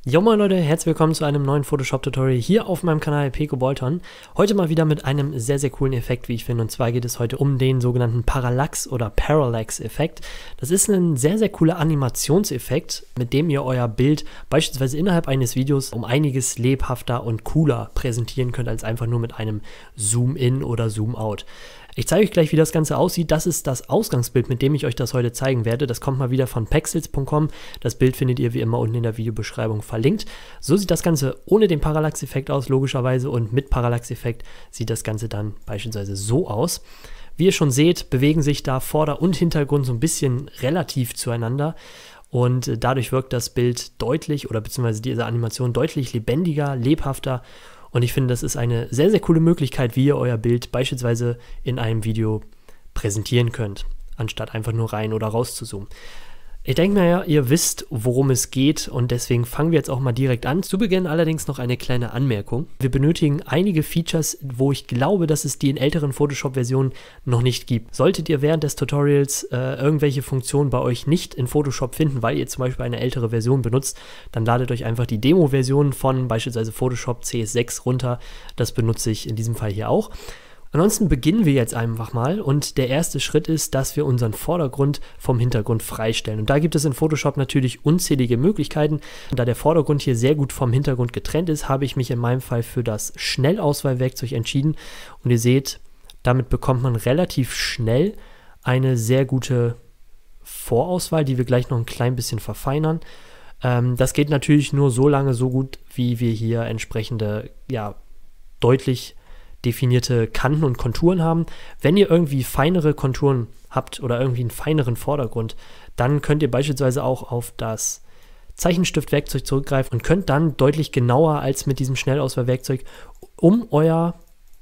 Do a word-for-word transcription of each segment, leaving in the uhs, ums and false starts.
Jo moin Leute, herzlich willkommen zu einem neuen Photoshop-Tutorial hier auf meinem Kanal Peko Bolton. Heute mal wieder mit einem sehr, sehr coolen Effekt, wie ich finde. Und zwar geht es heute um den sogenannten Parallax- oder Parallax-Effekt. Das ist ein sehr, sehr cooler Animationseffekt, mit dem ihr euer Bild beispielsweise innerhalb eines Videos um einiges lebhafter und cooler präsentieren könnt, als einfach nur mit einem Zoom-In oder Zoom-Out. Ich zeige euch gleich, wie das Ganze aussieht. Das ist das Ausgangsbild, mit dem ich euch das heute zeigen werde. Das kommt mal wieder von pexels punkt com. Das Bild findet ihr wie immer unten in der Videobeschreibung verlinkt. So sieht das Ganze ohne den Parallax-Effekt aus, logischerweise. Und mit Parallax-Effekt sieht das Ganze dann beispielsweise so aus. Wie ihr schon seht, bewegen sich da Vorder- und Hintergrund so ein bisschen relativ zueinander. Und dadurch wirkt das Bild deutlich, oder beziehungsweise diese Animation deutlich lebendiger, lebhafter. Und ich finde, das ist eine sehr, sehr coole Möglichkeit, wie ihr euer Bild beispielsweise in einem Video präsentieren könnt, anstatt einfach nur rein oder raus zu zoomen. Ich denke mir ja, ihr wisst, worum es geht, und deswegen fangen wir jetzt auch mal direkt an. Zu Beginn allerdings noch eine kleine Anmerkung. Wir benötigen einige Features, wo ich glaube, dass es die in älteren Photoshop-Versionen noch nicht gibt. Solltet ihr während des Tutorials äh, irgendwelche Funktionen bei euch nicht in Photoshop finden, weil ihr zum Beispiel eine ältere Version benutzt, dann ladet euch einfach die Demo-Version von beispielsweise Photoshop C S sechs runter. Das benutze ich in diesem Fall hier auch. Ansonsten beginnen wir jetzt einfach mal, und der erste Schritt ist, dass wir unseren Vordergrund vom Hintergrund freistellen. Und da gibt es in Photoshop natürlich unzählige Möglichkeiten. Da der Vordergrund hier sehr gut vom Hintergrund getrennt ist, habe ich mich in meinem Fall für das Schnellauswahlwerkzeug entschieden. Und ihr seht, damit bekommt man relativ schnell eine sehr gute Vorauswahl, die wir gleich noch ein klein bisschen verfeinern. Ähm, das geht natürlich nur so lange so gut, wie wir hier entsprechende, ja, deutlich definierte Kanten und Konturen haben. Wenn ihr irgendwie feinere Konturen habt oder irgendwie einen feineren Vordergrund, dann könnt ihr beispielsweise auch auf das Zeichenstiftwerkzeug zurückgreifen und könnt dann deutlich genauer als mit diesem Schnellauswahlwerkzeug um euer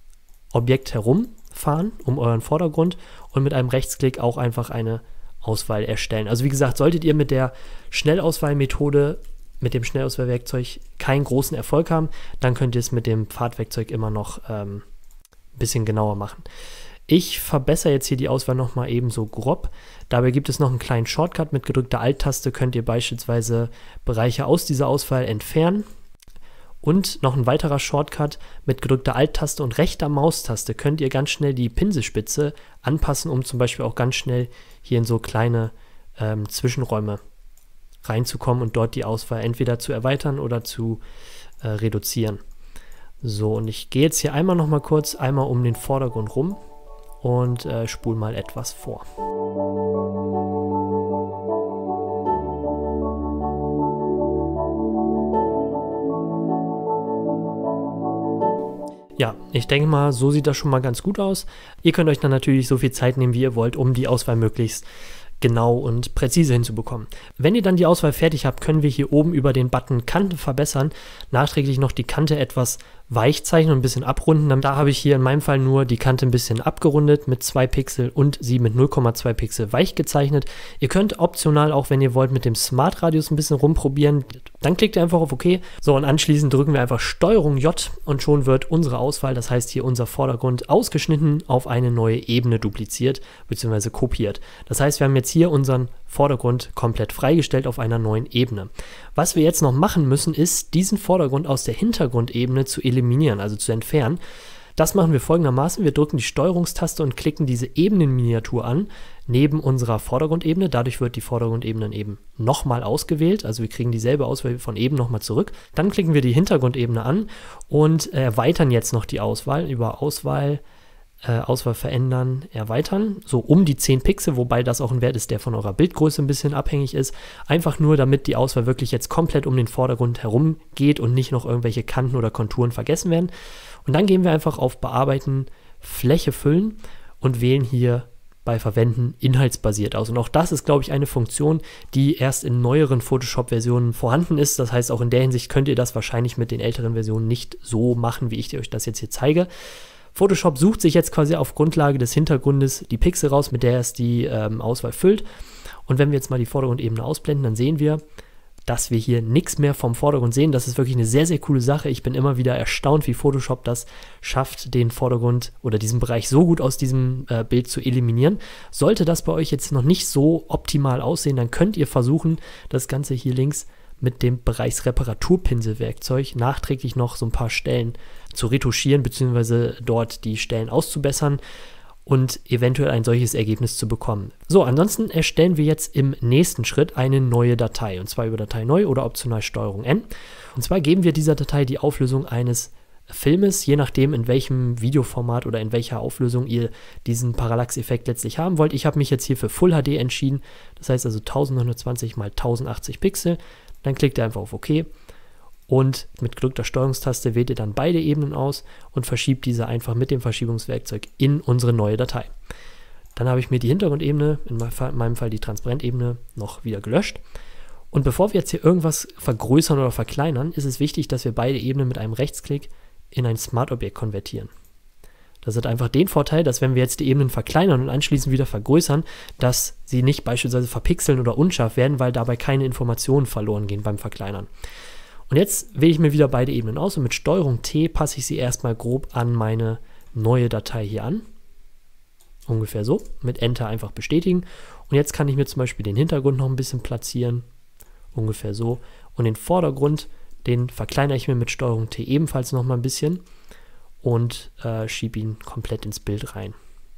Objekt herumfahren, um euren Vordergrund, und mit einem Rechtsklick auch einfach eine Auswahl erstellen. Also wie gesagt, solltet ihr mit der Schnellauswahlmethode mit dem Schnellauswahlwerkzeug keinen großen Erfolg haben, dann könnt ihr es mit dem Pfadwerkzeug immer noch ähm, ein bisschen genauer machen. Ich verbessere jetzt hier die Auswahl nochmal ebenso grob. Dabei gibt es noch einen kleinen Shortcut. Mit gedrückter Alt-Taste könnt ihr beispielsweise Bereiche aus dieser Auswahl entfernen. Und noch ein weiterer Shortcut: mit gedrückter Alt-Taste und rechter Maustaste könnt ihr ganz schnell die Pinselspitze anpassen, um zum Beispiel auch ganz schnell hier in so kleine ähm, Zwischenräume reinzukommen und dort die Auswahl entweder zu erweitern oder zu äh, reduzieren. So, und ich gehe jetzt hier einmal noch mal kurz einmal um den Vordergrund rum und äh, spule mal etwas vor. Ja, ich denke mal, so sieht das schon mal ganz gut aus. Ihr könnt euch dann natürlich so viel Zeit nehmen, wie ihr wollt, um die Auswahl möglichst genau und präzise hinzubekommen. Wenn ihr dann die Auswahl fertig habt, können wir hier oben über den Button Kante verbessern nachträglich noch die Kante etwas weich zeichnen und ein bisschen abrunden. Da habe ich hier in meinem Fall nur die Kante ein bisschen abgerundet mit zwei Pixel und sie mit null Komma zwei Pixel weich gezeichnet. Ihr könnt optional auch, wenn ihr wollt, mit dem Smart Radius ein bisschen rumprobieren. Dann klickt ihr einfach auf OK. So, und anschließend drücken wir einfach Steuerung J und schon wird unsere Auswahl, das heißt hier unser Vordergrund, ausgeschnitten auf eine neue Ebene dupliziert bzw. kopiert. Das heißt, wir haben jetzt hier unseren Vordergrund komplett freigestellt auf einer neuen Ebene. Was wir jetzt noch machen müssen, ist, diesen Vordergrund aus der Hintergrundebene zu eliminieren, also zu entfernen. Das machen wir folgendermaßen: Wir drücken die Steuerungstaste und klicken diese Ebenenminiatur an, neben unserer Vordergrundebene. Dadurch wird die Vordergrundebene eben nochmal ausgewählt, also wir kriegen dieselbe Auswahl von eben nochmal zurück. Dann klicken wir die Hintergrundebene an und erweitern jetzt noch die Auswahl über Auswahl, Äh, Auswahl verändern, erweitern, so um die zehn Pixel, wobei das auch ein Wert ist, der von eurer Bildgröße ein bisschen abhängig ist. Einfach nur, damit die Auswahl wirklich jetzt komplett um den Vordergrund herum geht und nicht noch irgendwelche Kanten oder Konturen vergessen werden. Und dann gehen wir einfach auf Bearbeiten, Fläche füllen und wählen hier bei Verwenden inhaltsbasiert aus. Und auch das ist, glaube ich, eine Funktion, die erst in neueren Photoshop-Versionen vorhanden ist. Das heißt, auch in der Hinsicht könnt ihr das wahrscheinlich mit den älteren Versionen nicht so machen, wie ich euch das jetzt hier zeige. Photoshop sucht sich jetzt quasi auf Grundlage des Hintergrundes die Pixel raus, mit der es die ähm, Auswahl füllt. Und wenn wir jetzt mal die Vordergrundebene ausblenden, dann sehen wir, dass wir hier nichts mehr vom Vordergrund sehen. Das ist wirklich eine sehr, sehr coole Sache. Ich bin immer wieder erstaunt, wie Photoshop das schafft, den Vordergrund oder diesen Bereich so gut aus diesem äh, Bild zu eliminieren. Sollte das bei euch jetzt noch nicht so optimal aussehen, dann könnt ihr versuchen, das Ganze hier links mit dem Bereichsreparaturpinselwerkzeug nachträglich noch so ein paar Stellen zu retuschieren, beziehungsweise dort die Stellen auszubessern und eventuell ein solches Ergebnis zu bekommen. So, ansonsten erstellen wir jetzt im nächsten Schritt eine neue Datei, und zwar über Datei neu oder optional Steuerung N. Und zwar geben wir dieser Datei die Auflösung eines Filmes, je nachdem, in welchem Videoformat oder in welcher Auflösung ihr diesen Parallax-Effekt letztlich haben wollt. Ich habe mich jetzt hier für Full H D entschieden, das heißt also neunzehnhundertzwanzig mal tausendachtzig Pixel. Dann klickt ihr einfach auf OK und mit gedrückter Steuerungstaste wählt ihr dann beide Ebenen aus und verschiebt diese einfach mit dem Verschiebungswerkzeug in unsere neue Datei. Dann habe ich mir die Hintergrundebene, in meinem Fall die Transparentebene, noch wieder gelöscht. Und bevor wir jetzt hier irgendwas vergrößern oder verkleinern, ist es wichtig, dass wir beide Ebenen mit einem Rechtsklick in ein Smart-Objekt konvertieren. Das hat einfach den Vorteil, dass wenn wir jetzt die Ebenen verkleinern und anschließend wieder vergrößern, dass sie nicht beispielsweise verpixeln oder unscharf werden, weil dabei keine Informationen verloren gehen beim Verkleinern. Und jetzt wähle ich mir wieder beide Ebenen aus und mit Steuerung T passe ich sie erstmal grob an meine neue Datei hier an. Ungefähr so. Mit Enter einfach bestätigen. Und jetzt kann ich mir zum Beispiel den Hintergrund noch ein bisschen platzieren. Ungefähr so. Und den Vordergrund, den verkleinere ich mir mit Steuerung T ebenfalls noch mal ein bisschen und äh, schiebe ihn komplett ins Bild rein.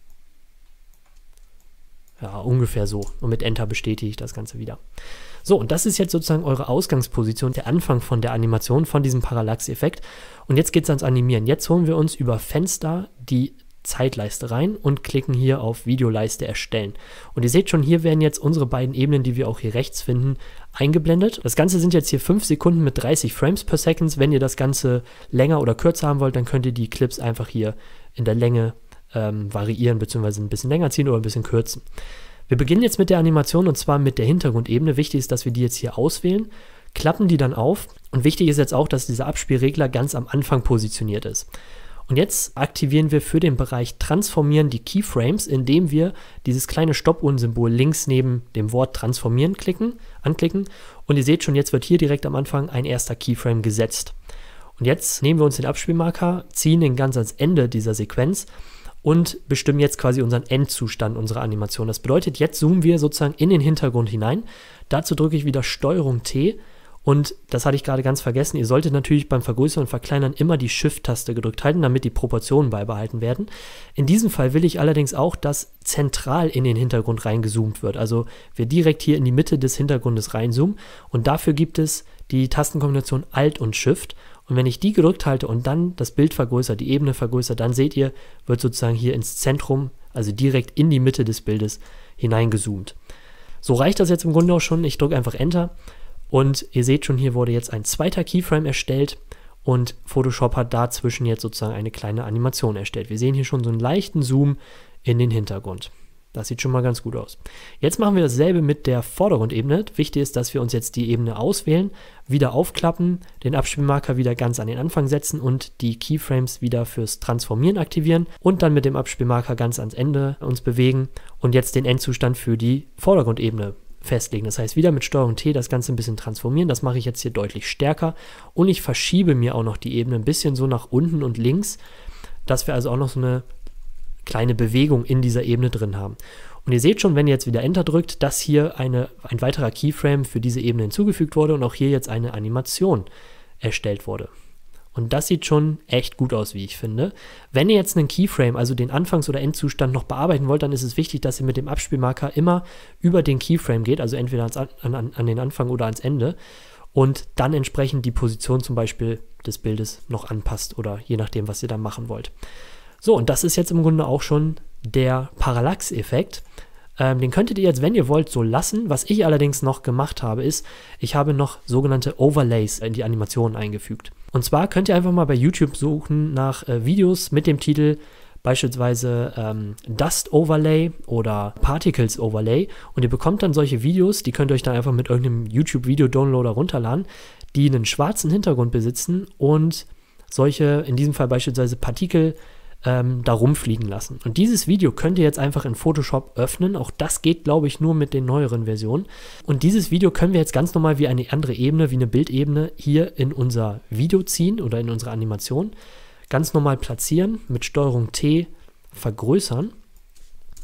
Ja, ungefähr so. Und mit Enter bestätige ich das Ganze wieder. So, und das ist jetzt sozusagen eure Ausgangsposition, der Anfang von der Animation, von diesem Parallax-Effekt. Und jetzt geht es ans Animieren. Jetzt holen wir uns über Fenster die Zeitleiste rein und klicken hier auf Videoleiste erstellen. Und ihr seht schon, hier werden jetzt unsere beiden Ebenen, die wir auch hier rechts finden, eingeblendet. Das Ganze sind jetzt hier fünf Sekunden mit dreißig Frames per Second. Wenn ihr das Ganze länger oder kürzer haben wollt, dann könnt ihr die Clips einfach hier in der Länge ähm, variieren, beziehungsweise ein bisschen länger ziehen oder ein bisschen kürzen. Wir beginnen jetzt mit der Animation und zwar mit der Hintergrundebene. Wichtig ist, dass wir die jetzt hier auswählen, klappen die dann auf und wichtig ist jetzt auch, dass dieser Abspielregler ganz am Anfang positioniert ist. Und jetzt aktivieren wir für den Bereich Transformieren die Keyframes, indem wir dieses kleine Stoppuhrensymbol links neben dem Wort Transformieren klicken, anklicken. Und ihr seht schon, jetzt wird hier direkt am Anfang ein erster Keyframe gesetzt. Und jetzt nehmen wir uns den Abspielmarker, ziehen ihn ganz ans Ende dieser Sequenz und bestimmen jetzt quasi unseren Endzustand unserer Animation. Das bedeutet, jetzt zoomen wir sozusagen in den Hintergrund hinein. Dazu drücke ich wieder Steuerung T. Und das hatte ich gerade ganz vergessen, ihr solltet natürlich beim Vergrößern und Verkleinern immer die Shift-Taste gedrückt halten, damit die Proportionen beibehalten werden. In diesem Fall will ich allerdings auch, dass zentral in den Hintergrund reingezoomt wird. Also wir direkt hier in die Mitte des Hintergrundes reinzoomen und dafür gibt es die Tastenkombination Alt und Shift. Und wenn ich die gedrückt halte und dann das Bild vergrößere, die Ebene vergrößere, dann seht ihr, wird sozusagen hier ins Zentrum, also direkt in die Mitte des Bildes hineingezoomt. So reicht das jetzt im Grunde auch schon. Ich drücke einfach Enter. Und ihr seht schon, hier wurde jetzt ein zweiter Keyframe erstellt und Photoshop hat dazwischen jetzt sozusagen eine kleine Animation erstellt. Wir sehen hier schon so einen leichten Zoom in den Hintergrund. Das sieht schon mal ganz gut aus. Jetzt machen wir dasselbe mit der Vordergrundebene. Wichtig ist, dass wir uns jetzt die Ebene auswählen, wieder aufklappen, den Abspielmarker wieder ganz an den Anfang setzen und die Keyframes wieder fürs Transformieren aktivieren und dann mit dem Abspielmarker ganz ans Ende uns bewegen und jetzt den Endzustand für die Vordergrundebene festlegen. Das heißt, wieder mit Steuerung T das Ganze ein bisschen transformieren. Das mache ich jetzt hier deutlich stärker und ich verschiebe mir auch noch die Ebene ein bisschen so nach unten und links, dass wir also auch noch so eine kleine Bewegung in dieser Ebene drin haben. Und ihr seht schon, wenn ihr jetzt wieder Enter drückt, dass hier eine, ein weiterer Keyframe für diese Ebene hinzugefügt wurde und auch hier jetzt eine Animation erstellt wurde. Und das sieht schon echt gut aus, wie ich finde. Wenn ihr jetzt einen Keyframe, also den Anfangs- oder Endzustand noch bearbeiten wollt, dann ist es wichtig, dass ihr mit dem Abspielmarker immer über den Keyframe geht, also entweder ans, an, an, an den Anfang oder ans Ende und dann entsprechend die Position zum Beispiel des Bildes noch anpasst oder je nachdem, was ihr da machen wollt. So, und das ist jetzt im Grunde auch schon der Parallax-Effekt. Ähm, den könntet ihr jetzt, wenn ihr wollt, so lassen. Was ich allerdings noch gemacht habe, ist, ich habe noch sogenannte Overlays in die Animationen eingefügt. Und zwar könnt ihr einfach mal bei YouTube suchen nach äh, Videos mit dem Titel beispielsweise ähm, Dust Overlay oder Particles Overlay und ihr bekommt dann solche Videos, die könnt ihr euch dann einfach mit irgendeinem YouTube-Video-Downloader runterladen, die einen schwarzen Hintergrund besitzen und solche, in diesem Fall beispielsweise Partikel, ähm, da rumfliegen lassen. Und dieses Video könnt ihr jetzt einfach in Photoshop öffnen. Auch das geht, glaube ich, nur mit den neueren Versionen. Und dieses Video können wir jetzt ganz normal wie eine andere Ebene, wie eine Bildebene hier in unser Video ziehen oder in unsere Animation. Ganz normal platzieren, mit Steuerung T vergrößern.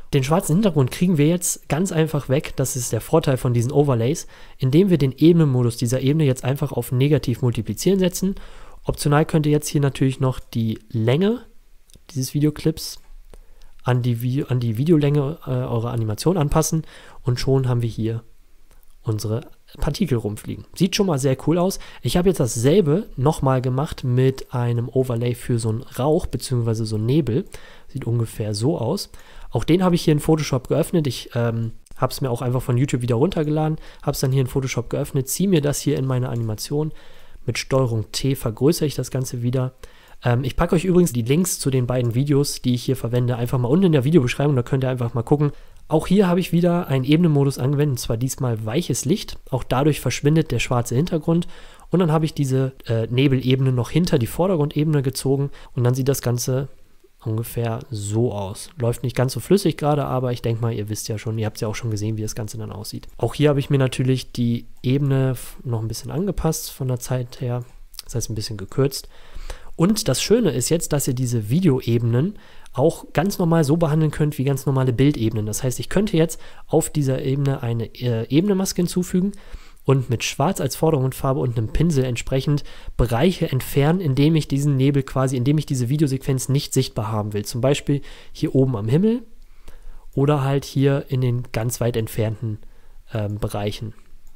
Den schwarzen Hintergrund kriegen wir jetzt ganz einfach weg, das ist der Vorteil von diesen Overlays, indem wir den Ebenenmodus dieser Ebene jetzt einfach auf negativ multiplizieren setzen. Optional könnt ihr jetzt hier natürlich noch die Länge dieses Videoclips an die, Vi an die Videolänge äh, eurer Animation anpassen und schon haben wir hier unsere Partikel rumfliegen. Sieht schon mal sehr cool aus. Ich habe jetzt dasselbe nochmal gemacht mit einem Overlay für so einen Rauch bzw. so einen Nebel. Sieht ungefähr so aus. Auch den habe ich hier in Photoshop geöffnet. Ich ähm, habe es mir auch einfach von YouTube wieder runtergeladen, habe es dann hier in Photoshop geöffnet, ziehe mir das hier in meine Animation. Mit Steuerung T vergrößere ich das Ganze wieder. Ähm, ich packe euch übrigens die Links zu den beiden Videos, die ich hier verwende, einfach mal unten in der Videobeschreibung. Da könnt ihr einfach mal gucken. Auch hier habe ich wieder einen Ebenenmodus angewendet, und zwar diesmal weiches Licht. Auch dadurch verschwindet der schwarze Hintergrund. Und dann habe ich diese äh, Nebelebene noch hinter die Vordergrundebene gezogen und dann sieht das Ganze ungefähr so aus. Läuft nicht ganz so flüssig gerade, aber ich denke mal, ihr wisst ja schon, ihr habt ja auch schon gesehen, wie das Ganze dann aussieht. Auch hier habe ich mir natürlich die Ebene noch ein bisschen angepasst von der Zeit her, das heißt ein bisschen gekürzt. Und das Schöne ist jetzt, dass ihr diese Videoebenen auch ganz normal so behandeln könnt wie ganz normale Bildebenen. Das heißt, ich könnte jetzt auf dieser Ebene eine äh, Ebenenmaske hinzufügen und mit Schwarz als Vordergrundfarbe und einem Pinsel entsprechend Bereiche entfernen, indem ich diesen Nebel quasi, indem ich diese Videosequenz nicht sichtbar haben will. Zum Beispiel hier oben am Himmel oder halt hier in den ganz weit entfernten ähm, Bereichen.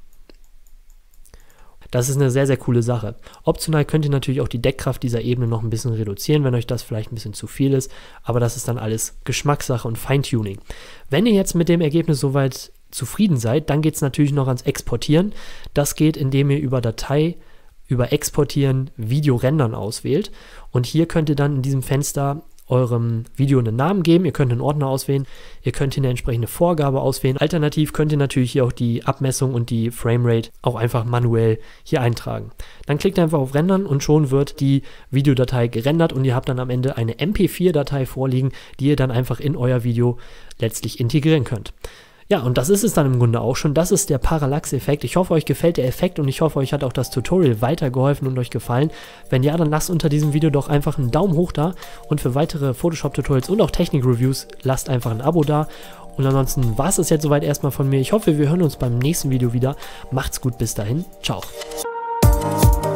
Das ist eine sehr, sehr coole Sache. Optional könnt ihr natürlich auch die Deckkraft dieser Ebene noch ein bisschen reduzieren, wenn euch das vielleicht ein bisschen zu viel ist, aber das ist dann alles Geschmackssache und Feintuning. Wenn ihr jetzt mit dem Ergebnis soweit zufrieden seid, dann geht es natürlich noch ans Exportieren. Das geht, indem ihr über Datei, über Exportieren, Video rendern auswählt und hier könnt ihr dann in diesem Fenster eurem Video einen Namen geben, ihr könnt einen Ordner auswählen, ihr könnt hier eine entsprechende Vorgabe auswählen. Alternativ könnt ihr natürlich hier auch die Abmessung und die Framerate auch einfach manuell hier eintragen. Dann klickt ihr einfach auf Rendern und schon wird die Videodatei gerendert und ihr habt dann am Ende eine M P vier Datei vorliegen, die ihr dann einfach in euer Video letztlich integrieren könnt. Ja, und das ist es dann im Grunde auch schon. Das ist der Parallax-Effekt. Ich hoffe, euch gefällt der Effekt und ich hoffe, euch hat auch das Tutorial weitergeholfen und euch gefallen. Wenn ja, dann lasst unter diesem Video doch einfach einen Daumen hoch da und für weitere Photoshop-Tutorials und auch Technik-Reviews lasst einfach ein Abo da. Und ansonsten war es das jetzt soweit erstmal von mir. Ich hoffe, wir hören uns beim nächsten Video wieder. Macht's gut, bis dahin. Ciao.